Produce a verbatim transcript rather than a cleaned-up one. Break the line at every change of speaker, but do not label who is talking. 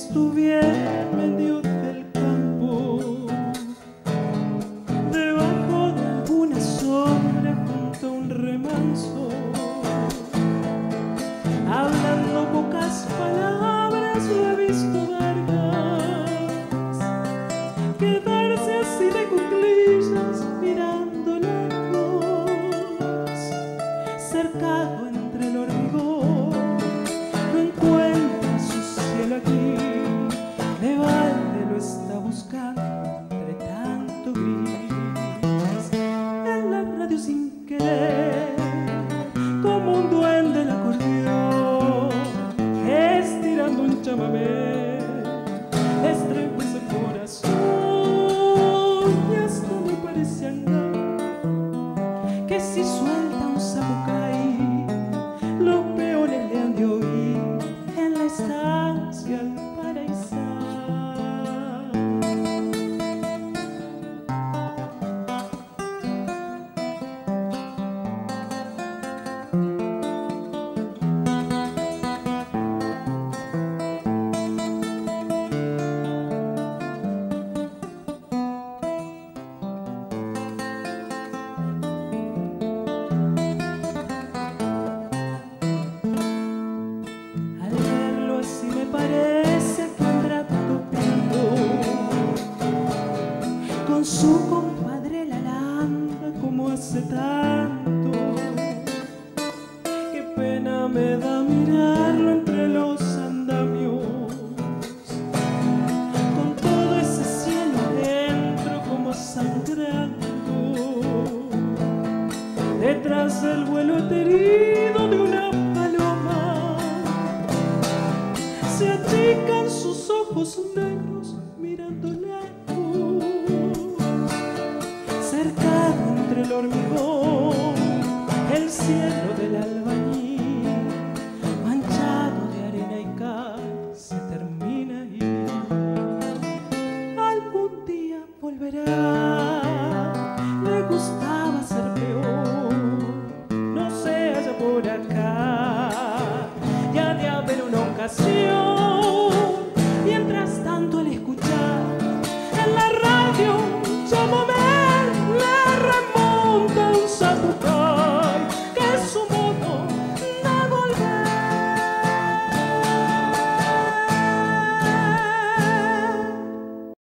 estuviera en medio del campo, debajo de alguna sombra junto a un remanso, hablando pocas palabras, lo he visto Vargas quedarse así de cuclillas mirando lejos, cercado entre el hormigón. No encuentra su cielo aquí, de balde lo está buscando entre tanto gris. En la radio sin querer, como un duende el acordeón, estirando un chamamé, estremece el corazón y hasta me parece andar que si suelta un zapucay, los peones le han de oír en la estancia al paraíso. Parece que andará topeando con su compadre la landa como hace tanto. Qué pena me da mirarlo entre los andamios, con todo ese cielo dentro como sangrando, detrás del vuelo aterido de una paloma. Se achican sus ojos negros mirando lejos, cercado entre el hormigón, el cielo del albañil, manchado de arena y cal, se termina ahí. Algún día volverá, le gusta